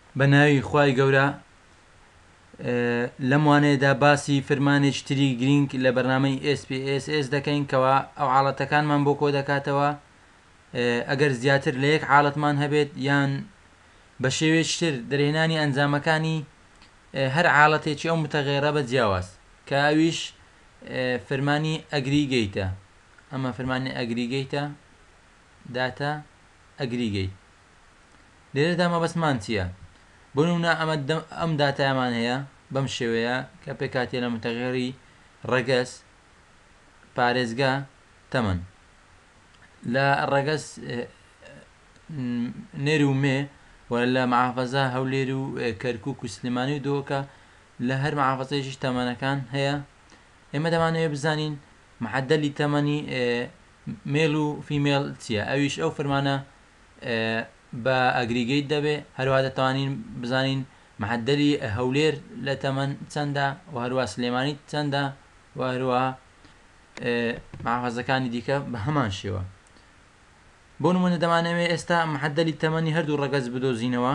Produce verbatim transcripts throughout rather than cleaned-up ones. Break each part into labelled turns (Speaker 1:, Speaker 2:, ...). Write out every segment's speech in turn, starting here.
Speaker 1: بە ناوی خوای گەورە. لەم وانەیەدا باسی فرمانێکی تری گرنگ لە بەرنامەی ئێس پی ئێس ئێس دەکەین کەوا ئەو حاڵەتەکانمان بۆ کۆ دەکاتەوە. ئەگەر زیاتر لە یەک حاڵەتمان هەبێت یان بە شێوێشتر دەرهێنانی ئەنجامەکانی هەر حاڵەتێکی ئەو متەغێرە بە جیاواز کە ئەویش فرمانی ئەگریگەیتە. ئەمە فرمانی ئەگریگەیتە داتا ئەگریگەیت. لێرەدا مەبەستمان چییە؟ بۆ نمونە ئەمە ئەم داتایەمان هەیە بەم شێوەیە کە پێ کاتێ لە متەغێری ڕەگەز پارێزگا تەمەن لە ڕەگەز نێر و مێ و لە مەحافەزە هەولێر و کەرکووک و سلێمانی و دۆکە لە هەر مەحافەزەیەکیش تەمەنەکان هەیە. ئێمە دەمانەوێت بزانین معدەلی تەمەنی مێڵ و فیمێڵ چییە. ئەویش ئەو فەرمانە بە ئەگریگەیت دەبێ. هەروە دەتوانین بزانین معدەلی هەولێر لە تەمەن چەندە و هەروە سلێمانی چەندە و هەروە مەحافەزەکانی دیکە بە هەمان شێوە. بۆ نمونە دەمانەوێت ئێستا معدەلی تەمەنی هەردوو ڕەگەز بدۆزینەوە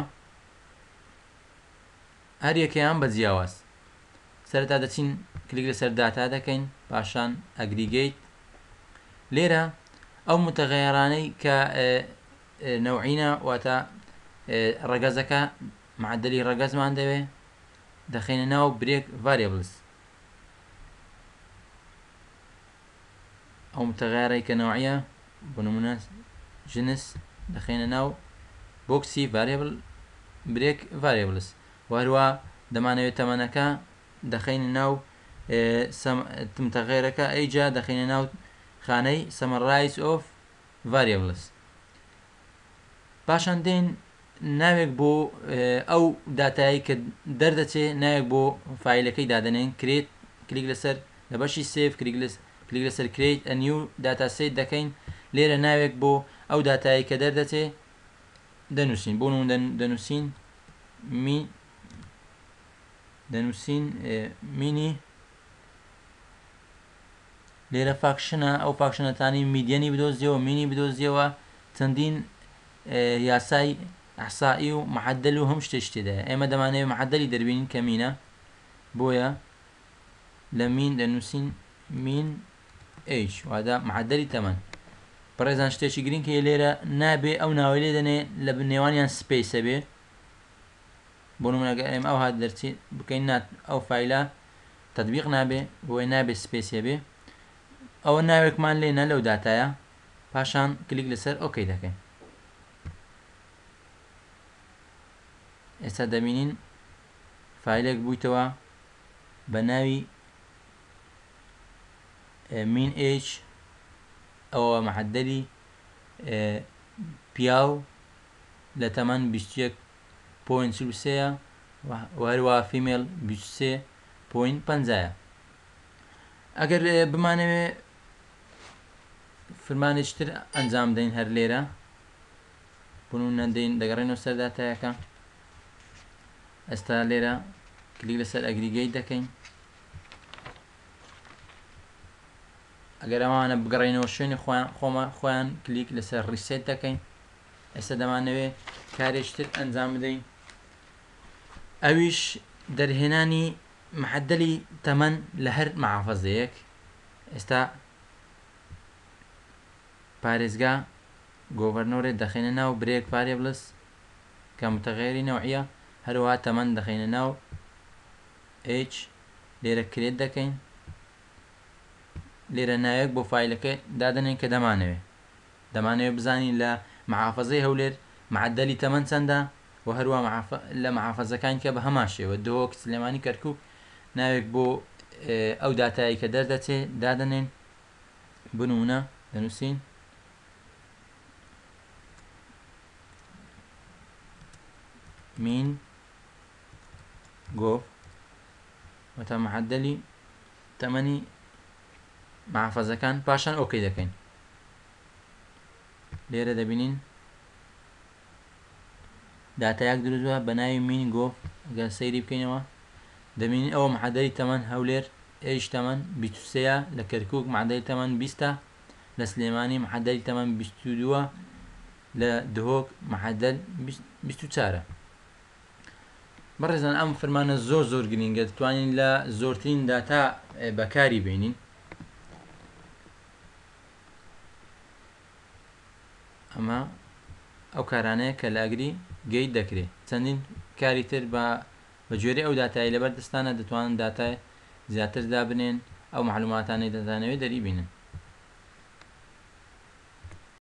Speaker 1: هەر یەکەیان بە جیاواز. سەرەتا دەچین کلیک لەسەر داتا دەکەین پاشان ئەگریگەیت. لێرە ئەو متەغەیرانەی کە نەوعینە واتە ڕەگەزەکە معدەلی ڕەگەزمان دەوێ دەخینە ناو برێک ڤاریبلز. ئەو متەغەیرەی کە نەوعیە بۆ نمونە جنس دەخینە ناو بۆکسی ڤاریبل برێک ڤاریبلز. وهروە دەمانەوێت تەمەنەکە دەخینە ناو متەغەیرەکە ئەیجا دەخینە ناو خانەی سەمەرایز ئۆف ڤاریبلز. پاشان دێن ناوێک بۆ ئەو داتایی کە دەردەچێ ناوێک بۆ فایلەکەی دادەنێن کرێت کلیک لەسەر لە بەشی سێڤ کلیک لەسەر کرێت ئە نیو داتا سێت دەکەین. لێرە ناوێک بۆ ئەو داتایی کە دەردەچێ دەنووسین. بۆ نمونە دەنووسین می دەنووسین مینی. لێرە فاکشنە ئەو فاکشنەتانی میدیەنی بدۆزیەوە مینی بدۆزیەوە چەندین یاسای ئەحسائی و معدەل و هەم شتێک شتێدایە. ئێمە دەمانەوێت معدەلی دەربینین کە مینە بۆیە لە مین دەنووسین مین ئەیچ واتە معدەلی تەمەن. بەڕێزان شتێکی گرنگ هەیە لێرە نابێ ئەو ناوەی لێ دەنێ لە نێوانیان سپەیسە بێ. بۆ نمونە ئەگەر ئێمە ئەو هات دەرچین بکەین ئەو فایلە تەطبیق نابێ بۆیە نابێ سپەیسە بێ. ئەوە ناوێکمان لێنە لەو داتایە پاشان کلیک لەسەر ئۆکەی دەکەین. ئێستا دەبینین فایلێک بوویتەوە بە ناوی مین ئیچ ئەوە معدەلی پیاو لە تەمەن بیست و یەک پۆینت چل و سێیە و هەروە فیمێڵ بیست و سێ پۆینت پەنجایە. ئەگەر بمانەوێ فرمانێکتر ئەنجام دەین هەر لێرە بنون نەدەین دەگەڕێنەوە سەر داتایەکە. ئێستا لێرە کلیک لەسەر ئەگریگەیت دەکەین. ئەگەر ئەمانە بگەڕێنەوە شوێنی خۆیان کلیک لەسەر ریسێت دەکەین. ئێستا دەمانەوێت کارێکتر ئەنجام بدەین ئەویش دەرهێنانی معدەلی تەمەن لە هەر مەحافەزەیەک. ئێستا پارێزگا گۆڤەرنۆرێت دەخینە ناو برێک ڤاریبلز کە متەغەیری نەوعیە. هەروەها تەمەن دەخینە ناو ئیچ. لێرە کرێت دەکەین. لێرە ناوێک بۆ فایلەکە دادەنێن کە دەمانەوێت دەمانەوێت بزانین لە مەحافەزەی هەولێر معدەلی تەمەن چەندە و هەروە لە مەحافەزەکان کە بە هەمان شێوە دۆک سلێمانی کەرکووک ناوێک بۆ ئەو داتایی کە دەردەچێ دادەنێن. بنمونە دەنووسین مین گۆڤ واتە معدەلی تەمەنی مەحافەزەکان پاشان ئۆکەی دەکەین. لێرە دەبینین داتایەک دروستوە بە ناوی مین گۆڤ. ئەگەر سەیری بکەینەوە دەبینین ئەوە معدەلی تەمەن هەولێر ئیچ تەمەن بیست و سێیە. لە کەرکووک معدەلی تەمەن بیستە. لە سلێمانی معدەلی تەمەن بیست و دووە. لە دهۆک معدەل بیست و چوارە. بەڕێزان ئەم فەرمانە زۆر زۆر گرینگە دەتوانین لە زۆرترین داتا بەکاری بێنین. ئەمە ئەو کارانەیە کە لە ئەگری گەیت دەکرێت. چەندین کاری تر بە بەگوێرەی ئەو داتایی لەبەر دەستانە دەتوانن داتای زیاتر دابنێن ئەو معلوماتانەی دەدانەوێت دەری بینن.